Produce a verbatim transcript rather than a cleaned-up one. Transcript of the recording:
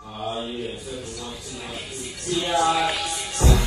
啊，有点是不上去那个加。